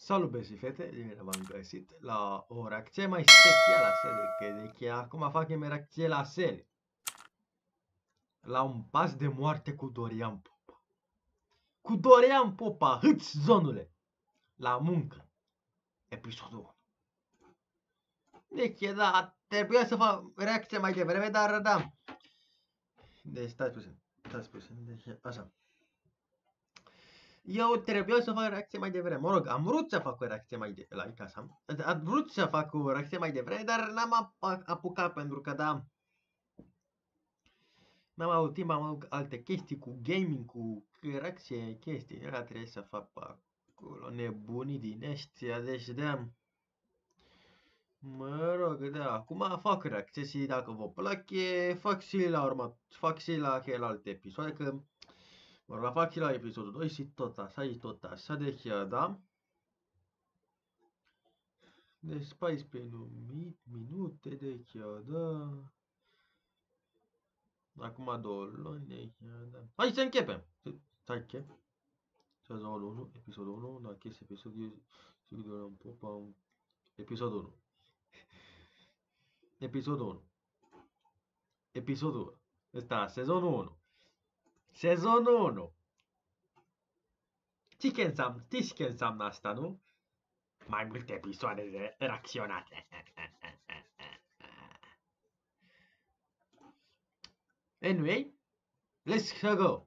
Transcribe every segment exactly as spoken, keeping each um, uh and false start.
Salut băieți și fete, bine v-am găsit la o reacție mai specială a serii, că de acum facem reacție la serie. La un pas de moarte cu Dorian Popa. Cu Dorian Popa, hâți zonule! La muncă. Episodul unu. Deci, da, trebuia să fac reacție mai devreme, dar da. Deci, stai puțin, stai puțin, deci, așa. Eu trebuia să fac reacție mai devreme. Mă rog, am vrut să fac o reacție mai devreme. Like așa. Am vrut să fac o reacție mai devreme, dar n-am apucat pentru că da. N-am avut timp, am avut alte chestii cu gaming, cu reacție, chestii. Era trebuie să fac acolo nebunii din ăștia, deci da. Mă rog, da, acum fac reacție și dacă vă place, fac și la urmă, fac și la celelalte episoade, că mă rog, fac și la episodul doi și tot așa, și tot așa, deci da. Deci paisprezece minute, deci da. Acum două luni, deci da. Hai să începem! Stai, ce? Sezonul unu, episodul unu, da, chestia episodul, sigur am popa, episodul unu. Episodul unu. Episodul unu. Ăsta, sezonul unu. Sezonul unu. Știi ce înseamnă, știi ce înseamnă asta, nu? Mai multe episoade de reacționate. Anyway, let's go.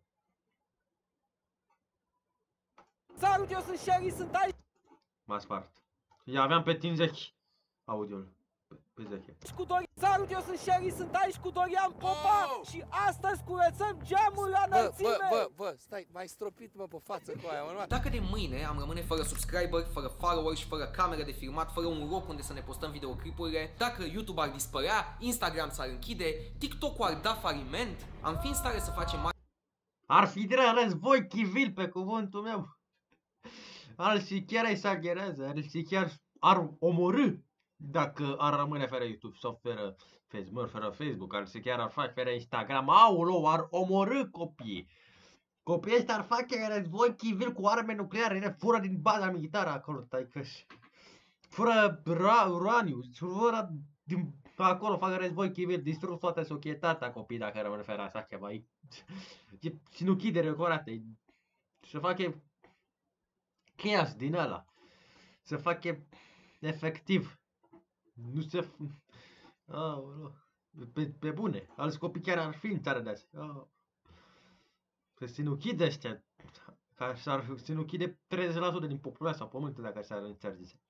Salut, eu sunt Sherry, sunt aici M-a spart. Eu aveam pe cincizeci audio-ul. Pe zece. cu Dorian. Salut, eu sunt Sherry, sunt aici cu Dorian Popa oh! Și astăzi curățăm geamul la înălțime. Bă, bă, bă, stai, m-ai stropit mă pe față cu aia, mă. Dacă de mâine am rămâne fără subscriber, fără follower și fără camere de filmat, fără un loc unde să ne postăm videoclipurile, dacă YouTube ar dispărea, Instagram s-ar închide, TikTok-ul ar da faliment, am fi în stare să facem mari... Ar fi drept război civil pe cuvântul meu. Alții chiar exagerează, alții chiar ar omorâ dacă ar rămâne fără YouTube sau fără Facebook, fără Facebook, alții chiar ar face fără Instagram, aulou, ar omorâ copiii. Copiii ăștia ar face război civil cu arme nucleare, fură din baza militară acolo, taică-și. Fură uraniu, fură din acolo, facă război civil, distrug toată societatea copiii dacă rămâne fără așa ceva. E sinuchidere curată, să facă chaos din ăla, să facă efectiv. Nu se... Aoleu. Pe, pe bune. Alți copii chiar ar fi în țară de astea. Să sinuchide ăștia. Ca s-ar sinuchide treizeci la sută din populația pământului dacă s-ar înțerzice.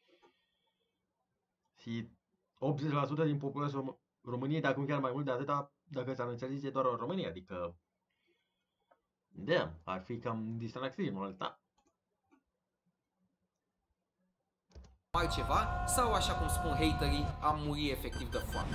Și optzeci la sută din populația României, dacă nu chiar mai mult de atâta, dacă s-ar înțerzice doar în România. Adică... Da, ar fi cam distractiv, mă alta. altceva sau, așa cum spun haterii, am murit efectiv de foame.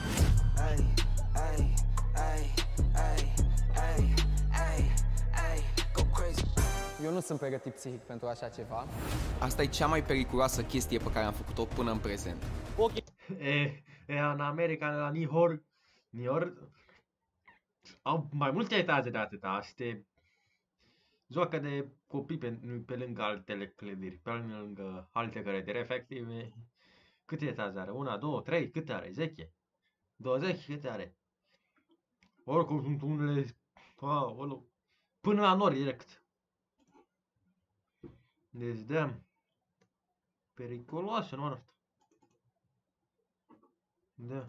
Eu nu sunt pregătit psihic pentru așa ceva. Asta e cea mai periculoasă chestie pe care am făcut-o până în prezent. Ok. E, e, în America, la New York, New York, au mai multe etaje de atâta, este joacă de copii pe, pe lângă altele clădiri, pe lângă alte clădiri, efectiv, câte etaje are? Una, două, trei, câte are? zece? douăzeci, câte are? Oricum sunt unele, aoleu, până la nori direct. Deci, da, periculoasă, nu asta. Da.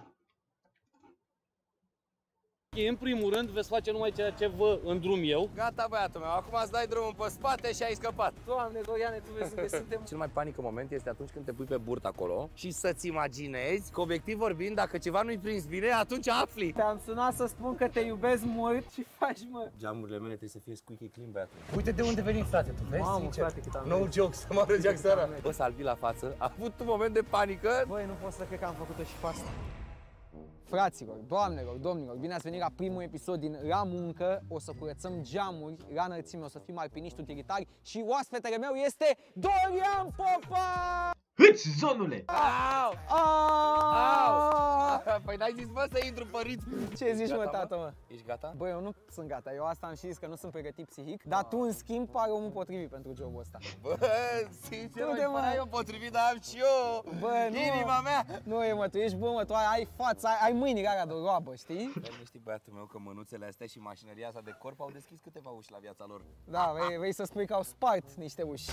În primul rând veți face numai ceea ce vă îndrum eu. Gata, băiatul meu, acum îți dai drumul pe spate și ai scăpat. Doamne, Doriane, tu vezi unde suntem. Cel mai panică moment este atunci când te pui pe burtă acolo și să-ți imaginezi că, obiectiv vorbind, dacă ceva nu-i prins bine, atunci afli. Te-am sunat să spun că te iubesc mult și faci, mă. Geamurile mele trebuie să fie squeaky clean, băiatul. Uite de unde venim, frate, tu vezi? Mamă, frate, cât am No jokes, să mă arăgeac seara. Bă, Salvi la față, a avut un moment de panică. Băi, nu pot să cred că am făcut-o și pe asta. Fraților, doamnelor, domnilor, bine ați venit la primul episod din La Muncă. O să curățăm geamuri la înălțime, o să fim alpiniști utilitari și oaspetele meu este Dorian Popa! Hâți, zonule! Au! Au! Au! Păi Păi n-ai zis, bă, să intru pe ritm. Ce zici, Gata, mă, tată, mă? Ești gata? Bă, eu nu sunt gata. Eu asta am și zis că nu sunt pregătit psihic, dar tu, în schimb, pare omul potrivit pentru jobul ăsta. Bă, sincer, Du-te, mă, mă. părea eu potrivit, dar am și eu Bă, nu. inima mea. Nu e, mă, tu ești bun, mă, tu ai, ai față, ai, ai mâinile alea de roabă, știi? Dar nu știi, băiatul meu, că mânuțele astea și mașinăria asta de corp au deschis câteva uși la viața lor. Da, vrei, vrei să spui că au spart niște uși.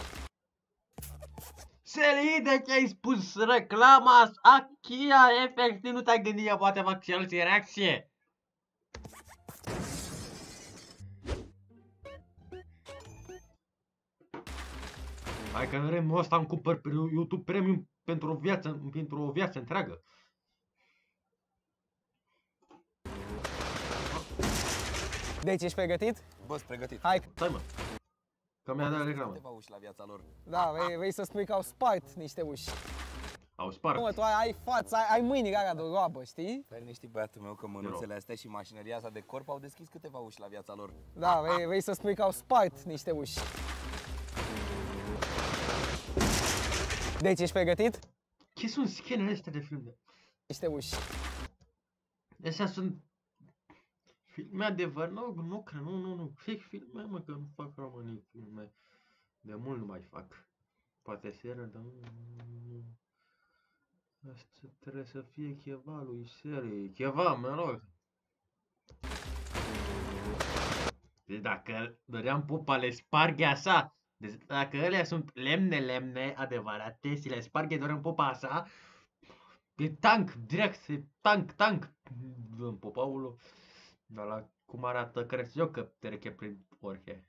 Selide, ce ai spus reclama a Kia, efectiv nu te-ai gândit că poate fac și alții reacție. Hai că în remul ăsta îmi cumpăr pe YouTube Premium pentru o viață, pentru o viață întreagă. Deci, ești pregătit? Bă, sunt pregătit. Hai, Stai mă, că mi-a dat reclamă. Câteva uși la viața lor. da, vrei, vrei să spui că au spart niște uși. Au spart. Mă, tu ai, ai față, ai, ai mâinile alea de roabă, știi? Dar nu știi, băiatul meu, că mânuțele astea și mașinăria asta de corp au deschis câteva uși la viața lor. Da, vrei, vrei să spui că au spart niște uși. Deci, ești pregătit? Ce sunt scenele astea de filme? Niște uși. Astea sunt filme adevăr, nu, nu cred, nu, nu, nu, fake filme, mă, că nu fac românii filme, de mult nu mai fac, poate seră, dar nu, nu, asta trebuie să fie cheva lui serie, cheva, mă rog. Deci dacă doream pupa, le sparge așa, deci dacă ele sunt lemne, lemne, adevărate, și le sparge doream pupa așa, e tank, direct, e tank, tank, în popaul. Dar la cum arată, cred eu că trece prin orice.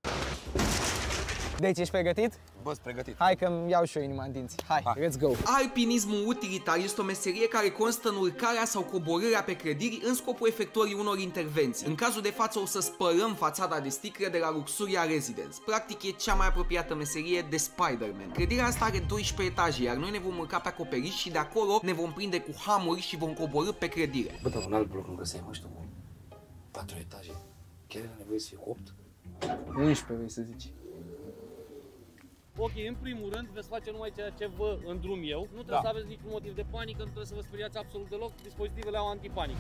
Deci, ești pregătit? Bă, sunt pregătit. Hai că-mi iau și eu inima în dinți. Hai, Hai. let's go! Alpinismul utilitar este o meserie care constă în urcarea sau coborârea pe clădiri în scopul efectuării unor intervenții. În cazul de față o să spălăm fațada de sticle de la Luxuria Residence. Practic e cea mai apropiată meserie de Spider-Man. Clădirea asta are doisprezece etaje, iar noi ne vom urca pe acoperiș și de acolo ne vom prinde cu hamuri și vom coborî pe clădire. Bă, dar un alt bloc nu găseai, mă, și tu, cu patru etaje. Chiar era nevoie să fie cu opt? unsprezece, vrei să zici. Ok, în primul rând veți face numai ceea ce vă îndrum eu. Nu trebuie Da. să aveți niciun motiv de panică, nu trebuie să vă speriați absolut deloc. Dispozitivele au antipanică.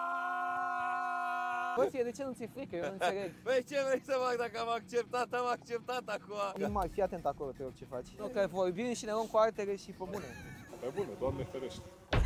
Bă, ție, de ce nu ți-e frică? Eu nu înțeleg. Băi, ce vrei să fac dacă am acceptat? Am acceptat acum. Imar, fii atent acolo, te rog, ce faci. Nu, că vorbim și ne luăm cu artere și pe bune. Pe bune, Doamne ferește.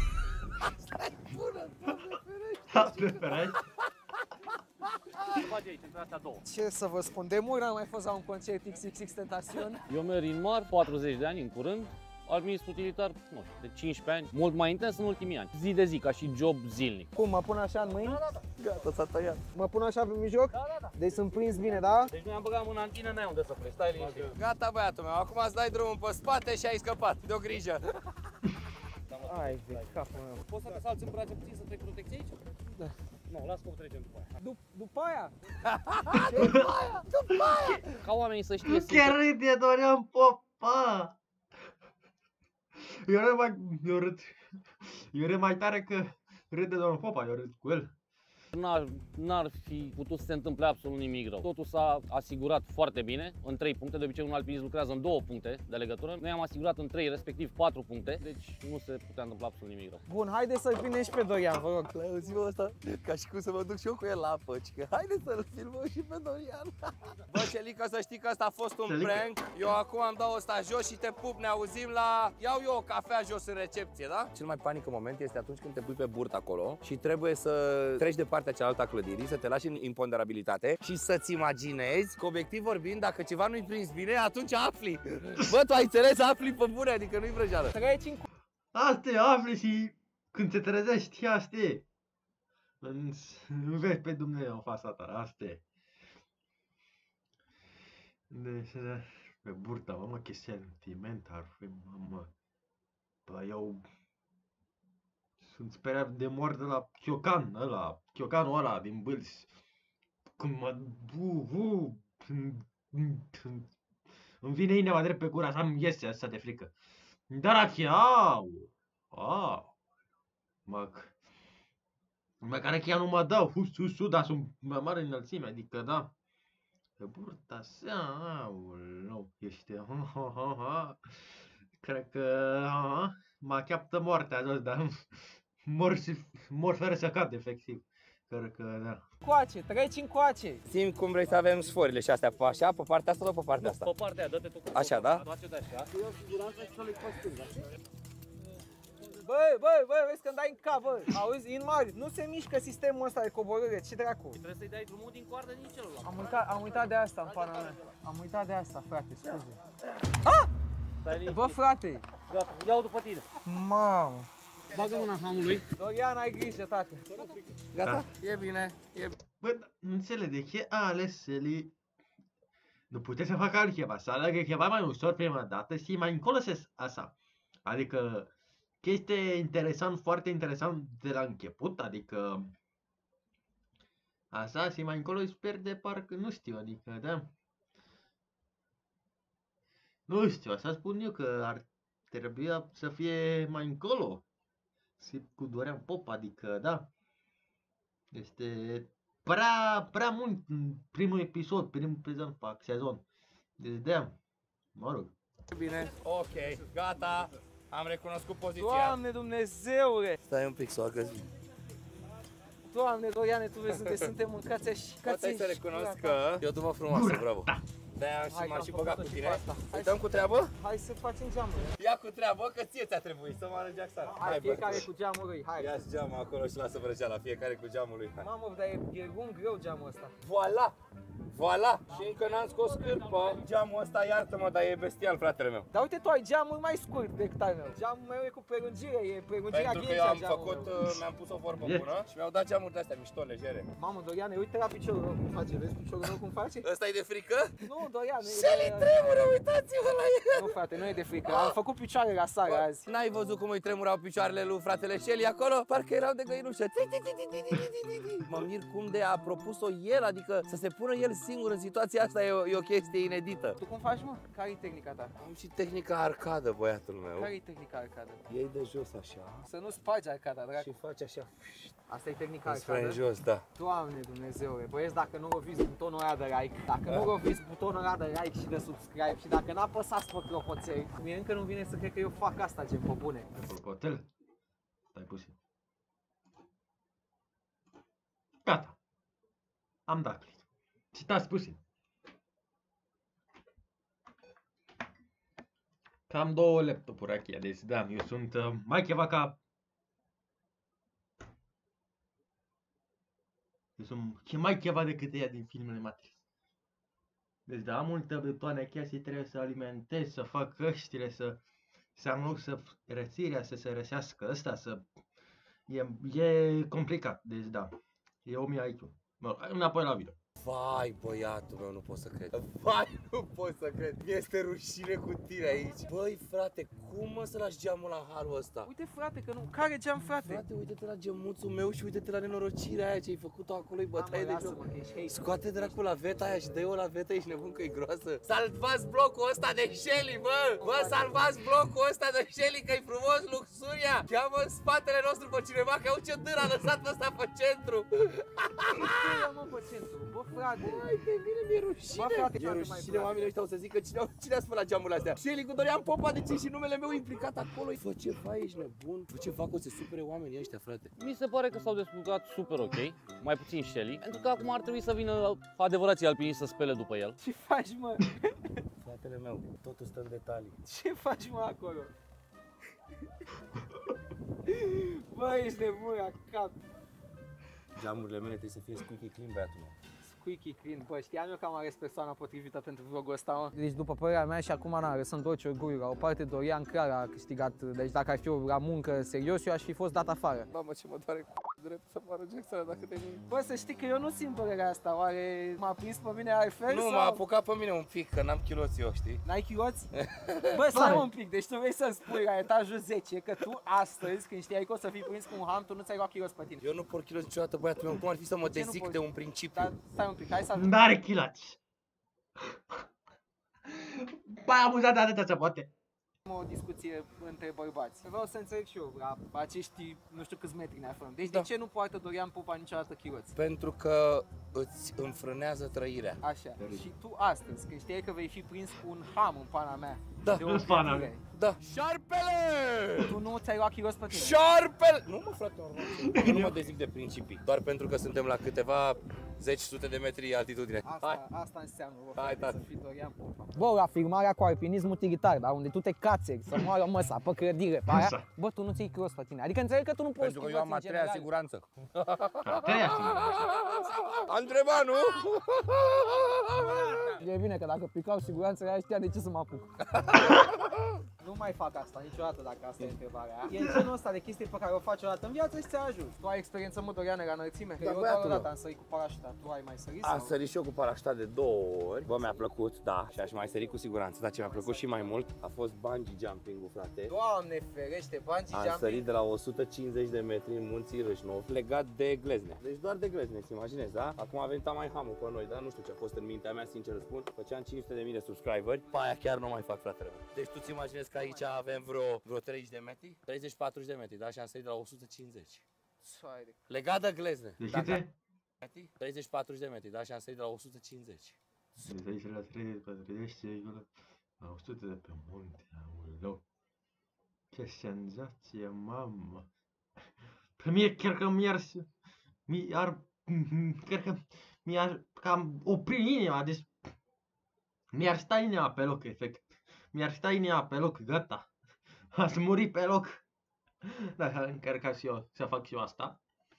Doamne ferește. Ce faci aici, între astea două? Ce să vă spun, de mult n-am mai fost la un concert X X X Tentacion. Eu merg în mar, patruzeci de ani în curând. Administru utilitar, nu știu, de cincisprezece ani, mult mai intens în ultimii ani. Zi de zi, ca și job zilnic. Cum, mă pun așa în mâini? Da, da, da. Gata, s-a tăiat. Mă pun așa pe mijloc? Da, da, da. Deci sunt prins bine, da? Deci noi am băgat mâna în tine, n-ai unde să pleci, stai liniștit. Gata, băiatul meu, acum îți dai drumul pe spate și ai scăpat. De-o grijă. Ai, de capul meu. Poți să te salți în brațe puțin să trec protecție aici? Da. Nu, las că o trecem după aia. Dup după aia? Ca oamenii să știe Ce râde Dorian Popa! Eu râd mai, eu râd, eu râd mai tare că râde Dorian Popa, eu râd cu el. N-ar, n-ar fi putut să se întâmple absolut nimic rău. Totul s-a asigurat foarte bine, în trei puncte. De obicei un alpinist lucrează în două puncte de legătură. Noi am asigurat în trei, respectiv patru puncte, deci nu se putea întâmpla absolut nimic rău. Bun, haide să-l prindem și pe Dorian, vă rog. Auzi-mă ăsta, ca și cum să mă duc și eu cu el la apă, că haide să-l filmăm și pe Dorian. Bă, Celica, să știi că asta a fost un Celica. prank. Eu acum îmi dau ăsta jos și te pup, ne auzim la... Iau eu o cafea jos în recepție, da? Cel mai panic moment este atunci când te pui pe burtă acolo și trebuie să treci de partea cealaltă a clădirii, să te lași în imponderabilitate și să-ți imaginezi că, obiectiv vorbind, dacă ceva nu-i prins bine, atunci afli. Bă, tu ai înțeles? Afli pe bune, adică nu-i vrăjeală. Treci în Asta e, afli și când te trezești, asta e. Nu vezi pe Dumnezeu în fața ta, asta e. Deci, pe burta, mamă, ce sentiment ar fi, mamă. Bă, eu sunt speriat de moarte de la Chiocan, ăla, Chiocanul ăla din Bâlți. Când mă... Bu, bu, îmi vine inima drept pe gura, să-mi iese asta de frică. Dar achi, au, au, mă, măcar că ea nu mă dau, hus, hus, hus, dar sunt mai mare înălțime, adică da. Pe burta sea, aoleu, ești, ha, ha, ha, ha. Cred că, ha, mă cheaptă moartea jos, dar mor, și, mor fără să cad, efectiv. Cred că, da. Coace, treci încoace. Sim cum vrei să avem sforile și astea, pe așa, pe partea asta sau pe partea asta? Pe partea aia, dă-te tu cu Așa, da? Face de așa. Băi, băi, băi, vezi când dai în cap, bă. Auzi, Inmar, nu se mișcă sistemul ăsta de coborâre, ce dracu? Trebuie să-i dai drumul din coardă din celălalt. Am uitat, am uitat de asta în pana mea. Am uitat de asta, frate, scuze. Bă, frate! Gata, iau după tine. Mamă! Bagă mâna hamului. Dorian, ai grijă, tată. Gata? E bine, e bine. Bă, nu înțeleg de ce a ales Sally. Nu puteți să facă altceva, să aleagă ceva mai ușor prima dată și mai încolo să așa. Adică, chestie interesant, foarte interesant de la început, adică așa și mai încolo își pierde parcă, nu știu, adică, da. Nu știu, așa spun eu că ar trebui să fie mai încolo. Și cu Dorian Popa, adică, da. Este prea, prea mult în primul episod, primul sezon, fac sezon. Deci, da, mă rog. Bine, ok, gata. Am recunoscut poziția. Doamne Dumnezeule! Stai un pic să o agăzi. Doamne, Doriane, tu vezi unde suntem mâncați așa. Poate să recunosc că e o dumă frumoasă, bravo. De-aia și m-am și băgat cu tine. Uităm cu treabă? Hai să facem geamul. Ia cu treabă, că ție ți-a trebuit să mă arăgi Axana. Hai, fiecare cu geamul lui, hai. Ia-și geamul acolo și lasă vrăjeala, fiecare cu geamul lui. Hai. Mamă, dar e, e lung greu geamul ăsta. Voilà! Voilà! Și încă n-am scos cârpă. Geamul ăsta, iartă-mă, dar e bestial, fratele meu. Dar uite, tu ai geamul mai scurt decât al meu. Geamul meu e cu prelungire, e prelungirea Pentru că eu am geamul făcut, meu. uh, mi-am pus o vorbă bună și mi-au dat geamuri de-astea mișto, legere. Mamă, Doriane, uite la piciorul meu cum face, vezi piciorul meu cum face? Ăsta e de frică? Nu, Doriane, Sally tremură, uitați-vă la el! Nu, frate, nu e de frică. Am făcut picioare la sară azi. N-ai văzut cum îi tremurau picioarele lui fratele Shelly acolo? Parcă erau de găinușă. Mă mir cum de a propus-o el, adică să se pună el singur în situația asta e o, e o chestie inedită. Tu cum faci, mă? Care-i tehnica ta? Am și tehnica arcadă, băiatul meu. Care-i tehnica arcadă? Iei de jos așa Să nu spargi arcada, drag. și faci așa. Asta e tehnica Îți fră în arcadă? jos, da. Doamne Dumnezeule, băieți, dacă nu roviți butonul ăla de like, dacă nu roviți butonul ăla de like și de subscribe și dacă n-apăsați pe clopoțel, mie încă nu vine să cred că eu fac asta, gen, pe bune. Clopoțel? Stai puțin. Gata. Am dat click. Citați puțin. Cam două laptopuri aici, deci da, eu sunt uh, mai ceva ca... Eu sunt mai ceva decât ea din filmele Matrix. Deci da, am multe butoane aici și trebuie să alimentez, să fac căștile, să... Să am loc să rățirea, să se răsească ăsta, să... E, e complicat, deci da. E o mie I Q. Mă, înapoi la video. Vai, băiatul meu, nu pot să cred. Vai, nu pot să cred. Mi-este rușine cu tine aici. Băi, frate, cum mă să lași geamul la halul ăsta? Uite, frate, că nu... Care geam, frate? Frate, uite-te la gemuțul meu și uite-te la nenorocirea aia ce ai făcut-o acolo-i bătaie de joc. Scoate dracu la veta aia și dă-i-o la veta, ești nebun că e groasă. Salvați blocul ăsta de Shelly, bă! Bă, salvați blocul ăsta de Shelly, că-i frumos, luxuria! Cheamă în spatele nostru pe cineva, că au ce dâr a lăsat ăsta pe centru! Mă, pe centru, bă, frate! Hai, pe mine mi-e rușine! Bă, frate, E frate, mai rușine, frate. oamenii ăștia o să zică cine, cine a spălat geamurile astea? Shelly cu Dorian Popa, de ce și numele meu implicat acolo? Fă ceva, ești nebun? Fă ceva, că o să se supere oamenii ăștia, frate. Mi se pare că s-au descurcat super ok, mai puțin Shelly, pentru că acum ar trebui să vină adevărații alpiniști să spele după el. Ce faci, mă? Fratele meu, totul stă în detalii. Ce faci, mă, acolo? Bă, ești nebun la cap. Geamurile mele trebuie să fie squeaky clean, băiatul meu. Squeaky clean, bă, știam eu că am ales persoana potrivită pentru vlogul ăsta, mă. Deci după părerea mea și acum, na, lăsând orice orgoliu la o parte, Dorian clar a câștigat, deci dacă ar fi o la muncă serios, eu aș fi fost dat afară. Mamă, ce mă doare cu drept să mă arăg Jackson dacă te nimic. Bă, să știi că eu nu simt părerea asta, oare m-a prins pe mine altfel Nu, sau... m-a apucat pe mine un pic, că n-am chiloți eu, știi? N-ai chiloți? Bă, stai un pic, deci tu vrei să-mi spui la etajul zece că tu astăzi, când știai că o să fii prins cu un ham, tu nu ți-ai luat chiloți pe tine. Eu nu port chiloți niciodată, băiatul meu, cum ar fi să mă De ce nu dezic porți? de un principiu? Dar stai un pic, hai să... N-are chilați. Băi, amuzat de atâta se poate. O discuție între bărbați. Vreau să înțeleg și eu, la acești, nu știu câți metri ne aflăm. Deci Da. de ce nu poartă Dorian Popa niciodată chiloți? Pentru că îți înfrânează trăirea. Așa. Și tu astăzi, că știai că vei fi prins cu un ham în pana mea. Da. De o În pana gândire. mea. Da. Șarpele! Tu nu ți-ai luat chiloți pe tine? Șarpele! Nu mă, frate, normal. Eu nu mă dezic de principii. Doar pentru că suntem la câteva zeci sute de metri altitudine. Hai. Asta, asta înseamnă, bă, Hai, frate, să tati. fii Dorian Popa. Bă, la filmarea cu alpinism utilitar, dar unde tu te cațeri, să moară măsa pe clădire, pe aia, Așa. bă, tu nu ți-ai chiloți pe tine. Adică înțeleg că tu nu poți Pentru că eu am a chiloți în treia general. siguranță. A treia siguranță. Am întrebat, nu? E bine că dacă picau siguranța aia știa de ce să mă apuc. Nu mai fac asta niciodată dacă asta e întrebarea. E genul ăsta de chestii pe care o faci o dată în viață și ți-a ajuns. Tu ai experiență, mă, Doriane, la înălțime? Că Da, eu doar băiatul o dată meu. am sărit cu parașuta. Tu ai mai sărit? Am sau? sărit și eu cu parașuta de două ori. Bă, mi-a plăcut, da. Și aș mai sări cu siguranță. Dar ce mi-a plăcut și mai mult a fost bungee jumping-ul, frate. Doamne ferește, bungee Am jumping. sărit de la o sută cincizeci de metri în munții Râșnov, legat de glezne. Deci doar de glezne, îți imaginezi, da? Acum a venit mai hamul pe noi, dar nu știu ce a fost în mintea mea, sincer spun. Făceam cinci sute de mii de subscriberi, pe aia chiar nu mai fac, fratele meu. Deci tu ți imaginezi că aici avem vreo, vreo treizeci de metri? treizeci patruzeci de metri, da? Și am sărit de la o sută cincizeci. Soare. Legat de glezne. De Dacă- câte? treizeci patruzeci de metri, da? Și am sărit de la o sută cincizeci. De aici la treizeci, patruzeci, la o sută de pe munte, aoleu. Ce senzație, mamă. Pe mie chiar că mi-ar, mi-ar, chiar că mi-ar cam opri inima, deci mi-ar sta inima pe loc, efect. Mi-ar sta inima pe loc, gata. Aș muri pe loc. Dacă încerca și eu să fac și eu asta.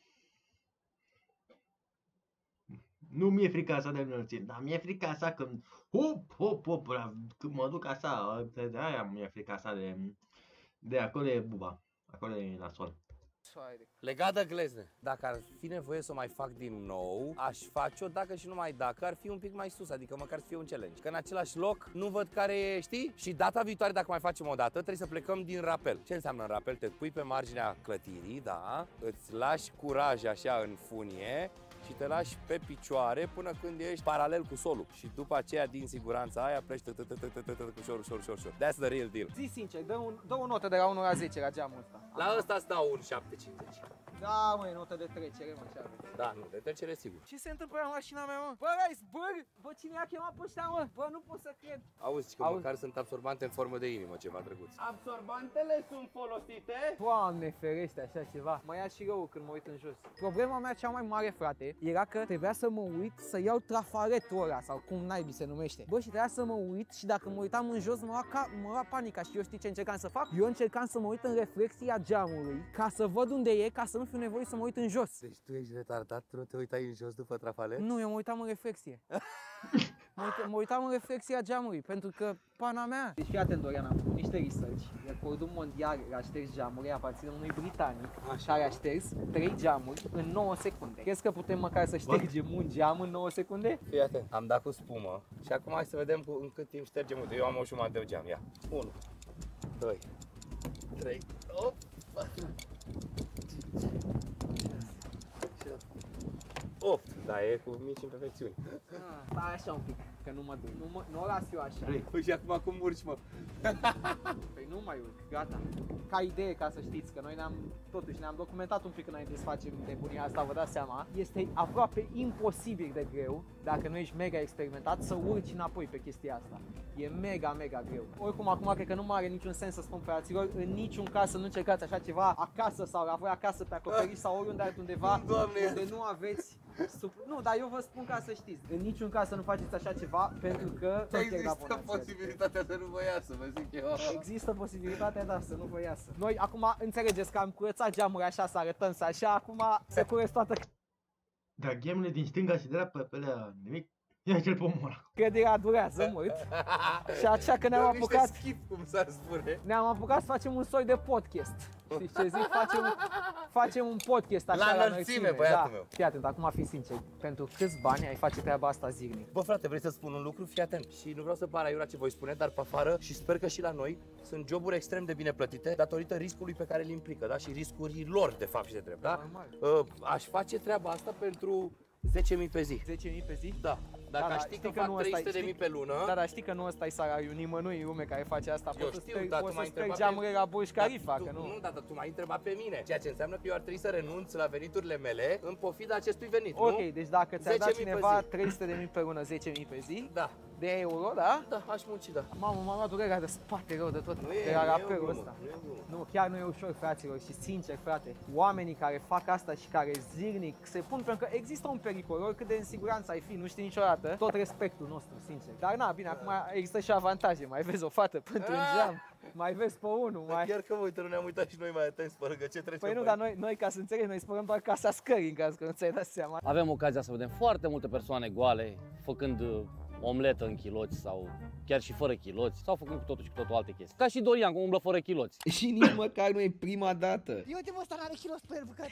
Nu mi-e frica asta de înălțiri, dar mi-e frica asta când hop, hop, hop, când mă duc așa, de aia mi-e frica asta de, de acolo e buba, acolo e nasol. Soare. Legat de glezne. Dacă ar fi nevoie să o mai fac din nou, aș face-o dacă și numai dacă ar fi un pic mai sus, adică măcar să fie un challenge. Că în același loc nu văd care e, știi? Și data viitoare, dacă mai facem o dată, trebuie să plecăm din rapel. Ce înseamnă în rapel? Te pui pe marginea clătirii, da? Îți lași curaj așa în funie și te lași pe picioare până când ești paralel cu solul. Și după aceea, din siguranța aia, pleci ușor, ușor, ușor, ușor. That's the real deal. Zi sincer, dă, un, dă o notă de la unu la zece la geamul ăsta. La ăsta îți dau un șapte cincizeci. Da, măi, notă de trecere, mă, ce aveți. Da, nu, de trecere sigur. Ce se întâmplă la mașina mea, mă? Bă, ai zbăr? Bă, cine i-a chemat pe ăștia, mă? Bă, nu pot să cred. Auzi că Auzi. măcar sunt absorbante în formă de inimă, ceva drăguț. Absorbantele sunt folosite? Doamne ferește, așa ceva. Mă ia și rău când mă uit în jos. Problema mea cea mai mare, frate, era că trebuia să mă uit să iau trafaretul ăla, sau cum naibii se numește. Bă, și trebuia să mă uit și dacă mă uitam în jos, mă lua, ca, mă lua panica. Și eu știi ce încercam să fac? Eu încercam să mă uit în reflexia geamului, ca să văd unde e, ca să nu fiu nevoit să mă uit în jos. Deci tu ești retardat, tu nu te uitai în jos după trafale? Nu, eu mă uitam în reflexie. Mă, uit, mă uitam în reflexia geamului, pentru că pana mea. Deci fii atent, Dorian, am făcut niște research. Recordul mondial la șters geamuri aparține unui britanic care a șters trei geamuri în nouă secunde. Crezi că putem măcar să ștergem un geam în nouă secunde? Fii atent, am dat cu spumă și acum hai să vedem cu, în cât timp ștergem. Uite, eu am o jumătate de geam, ia. unu, doi, trei, opt, opt, da, e cu mici imperfecțiuni. Ah, stai așa un pic, că nu mă duc. Nu, mă, nu o las eu așa. Păi și acum cum urci, mă? Păi nu mai urc, gata. Ca idee, ca să știți, că noi ne-am, totuși ne-am documentat un pic înainte să facem nebunia asta, vă dați seama. Este aproape imposibil de greu, dacă nu ești mega experimentat, să urci înapoi pe chestia asta. E mega, mega greu. Oricum, acum cred că nu mai are niciun sens să spun fraților, în niciun caz să nu încercați așa ceva acasă sau la voi acasă pe acoperiș sau oriunde altundeva, Doamne, unde nu aveți Sup... Nu, dar eu vă spun ca să știți, în niciun caz să nu faceți așa ceva, pentru că Există posibilitatea să nu vă iasă, vă zic eu. Există posibilitatea, da, să nu vă iasă. Noi acum înțelegeți că am curățat geamuri așa, să arătăm să așa, acum se curăț toată Dar ghemurile din stânga și dreapta pe alea nimic, ia cel pomul ăla. clădirea durează mult. Și așa că ne-am apucat, Schip, cum s-ar spune. ne-am apucat să facem un soi de podcast. Știți ce zic? Facem, facem un podcast așa La la înălțime, înălțime, băiatul da. meu. Fii atent, acum fi sincer, pentru câți bani ai face treaba asta zilnic? Bă, frate, vrei să spun un lucru? Fii atent. Și nu vreau să pară aiurea ce voi spune, dar pe afară și sper că și la noi sunt joburi extrem de bine plătite datorită riscului pe care îl implică, da? Și riscurilor, de fapt și de drept, da? Normal. Uh, aș face treaba asta pentru zece mii pe zi. zece mii pe zi? Da, Dacă da, aș ști că că fac nu trei sute ăsta-i, de mii știi? pe lună... Da, dar știi că nu ăsta e salariul nimănui în lume care face asta. Eu Poți știu, să dar tu poți m-ai să strâng întrebat geamurile pe- la Burj Khalifa, tu, că nu. Nu, dar tu m-ai întrebat pe mine. Ceea ce înseamnă că eu ar trebui să renunț la veniturile mele în pofida acestui venit, Ok, nu? deci dacă ți-a dat zece mii pe cineva zi. trei sute de mii pe lună, zece mii pe zi, Da, de euro, da? da, aș munci, da. Mamă, m-am luat durerea de spate rău de tot, Nu de e, la nu e o rapelul glumă, ăsta. nu e o glumă. Nu, chiar nu e ușor, fraților, și sincer, frate, oamenii care fac asta și care zilnic se pun, pentru că există un pericol, oricât de în siguranță ai fi, nu știi niciodată, tot respectul nostru, sincer. Dar na, bine, acum există și avantaje, mai vezi o fată pentru un geam, mai vezi pe unul, mai... Chiar că, uite, nu ne-am uitat și noi mai atenți pe lângă ce trece. Păi nu, dar noi, noi, ca să înțelegi, noi spărăm doar casa scării, în caz că nu ți-ai dat seama. Avem ocazia să vedem foarte multe persoane goale, făcând uh, omletă în chiloți sau chiar și fără chiloți, sau făcând cu totul și cu totul alte chestii. Ca și Dorian, cum umblă fără chiloți. Și nici măcar nu e prima dată. Eu uite, mă, ăsta n-are kilos pe el, băcat.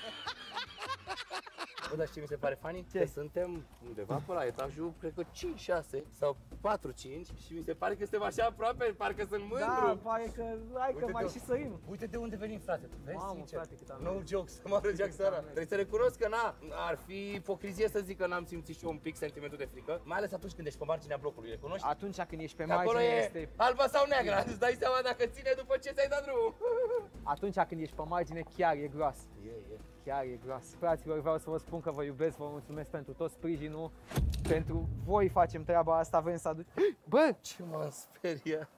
Bă, dar ce mi se pare funny? Ce? Că suntem undeva pe la etajul, cred că cinci șase sau patru cinci și mi se pare că suntem așa aproape, parcă sunt mândru. Da, pare că, hai că Uite mai de- și sărim. Uite de unde venim, frate, tu vezi, Mamă, sincer. frate, cât am No venit. jokes, mă râgeac seara. Trebuie să recunosc că na, ar fi ipocrizie să zic că n-am simțit și eu un pic sentimentul de frică, mai ales atunci când ești pe marginea blocului, recunoști? Atunci când ești pe Că acolo margine e este... albă sau neagră, îți dai seama dacă ține după ce ți-ai dat drumul. Atunci când ești pe margine chiar e groasă. E, e. Chiar e groasă. Fraților, vreau să vă spun că vă iubesc, vă mulțumesc pentru tot sprijinul. Pentru voi facem treaba asta, vrem să aduc... Bă! Ce m-am speriat.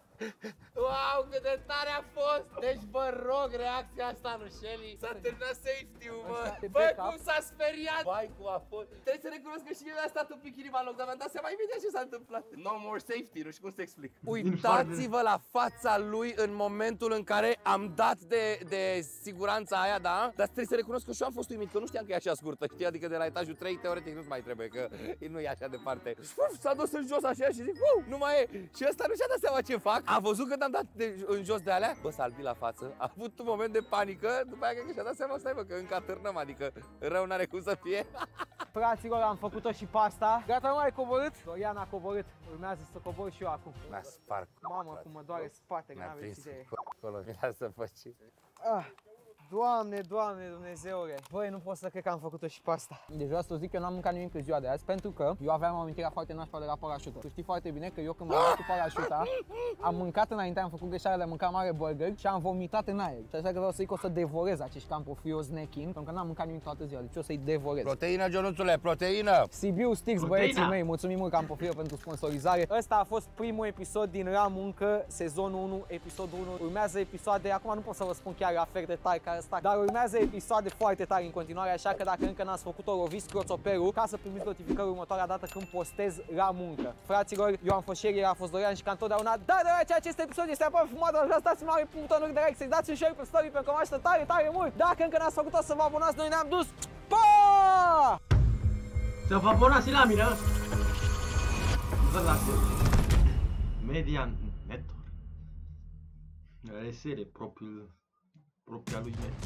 Wow, cât de tare a fost! Deci vă rog, reacția asta lui Shelly. S-a terminat safety-ul, mă! Ăsta de Bă, backup. cum s-a speriat! Vai, cum a fost! Trebuie să recunosc că și mie mi-a stat un pic inima în loc, dar mi-am dat seama imediat ce s-a întâmplat. No more safety, nu știu cum să explic. Uitați-vă la fața lui în momentul în care am dat de, de siguranța aia, da? Dar trebuie să recunosc că și eu am fost uimit, că nu știam că e așa scurtă, știi? Adică de la etajul trei, teoretic nu mai trebuie, că nu e așa departe. Uf, s-a dus în jos așa și zic, uu, nu mai e! Și ăsta nu și-a dat seama ce fac. A văzut că am dat de, în jos de alea, bă, s-a albit la față, a avut un moment de panică, după aia cred că și-a dat seama, stai bă, că încă atârnăm, adică rău n-are cum să fie. Fraților, am făcut-o și pasta. Gata, nu ai coborât? Dorian a coborât. Urmează să cobor și eu acum. M-a spart. Mamă, cum mă doare spatele, Mi-a n-aveți prins idee. acolo, mi-a să faci. Ah. Doamne, Doamne, Dumnezeule! Băi, nu pot să cred că am făcut-o și pe asta. Deci vreau să zic că eu n-am mâncat nimic în ziua de azi, pentru că eu aveam o amintire foarte nașpa de la parașută. Tu știi foarte bine că eu când m-am luat cu parașuta, am mâncat înainte, am făcut greșeala de a mânca mare burger și am vomitat în aer. Și așa că vreau să zic că o să devorez acești campofrio snacking, pentru că n-am mâncat nimic toată ziua, deci o să-i devorez. Proteină, Ionuțule, proteină! Sibiu Stix, băieții mei, mulțumim mult Campofrio pentru sponsorizare. Ăsta a fost primul episod din La Muncă, sezonul unu, episodul unu. Urmează episoade, acum nu pot să vă spun chiar la fel de tari ca ăsta, dar urmează episoade foarte tari în continuare, așa că dacă încă n-ați făcut-o, roviți croțoperul ca să primiți notificări următoarea dată când postez La Muncă. Fraților, eu am fost Sherry, a fost Dorian și ca întotdeauna, da, deoarece acest episod este aproape fumat, așa stați mare butonul de like, să-i dați un share pe story pentru că mă ajută tare, tare mult. Dacă încă n-ați făcut-o, să vă abonați, noi ne-am dus. Pa! Să vă abonați la mine! Vă las Median Network. Reserie propriul, propria lui Net.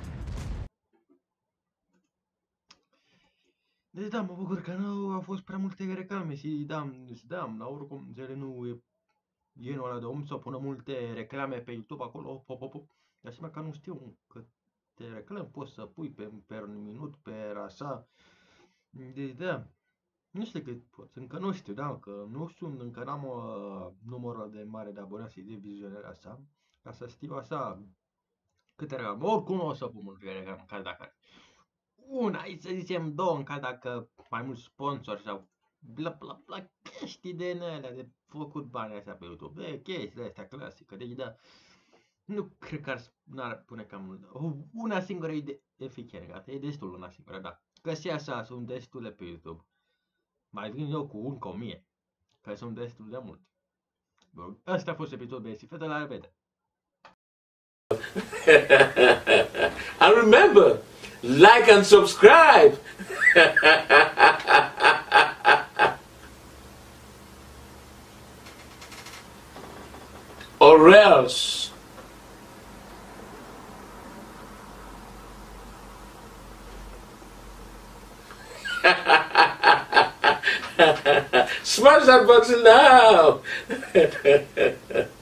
Deci da, mă bucur că nu au fost prea multe reclame și da, da, la oricum ele nu e genul ăla de om să pună multe reclame pe YouTube acolo, pop, pop, pop. Dar seama că nu știu câte reclame poți să pui pe, pe un minut, pe așa. Deci da, nu știu cât poți, încă nu știu, da, că nu sunt, încă n-am uh, numărul de mare de abonați de vizionare așa, ca să știu așa câte reclame. Oricum o să pun multe reclame, ca dacă una, hai să zicem două, în caz dacă mai mulți sponsori sau bla bla bla chestii de alea de făcut bani astea pe YouTube, de chestii astea clasică, deci da, nu cred că ar, n-ar pune cam mult, una singură idee eficace, gata, e destul una singură, da, că și așa sunt destule pe YouTube, mai vin eu cu încă o mie, că sunt destul de mult. Bun, ăsta a fost episodul de Sifete, la revedere! And remember, like and subscribe. Or else. Smash that button now.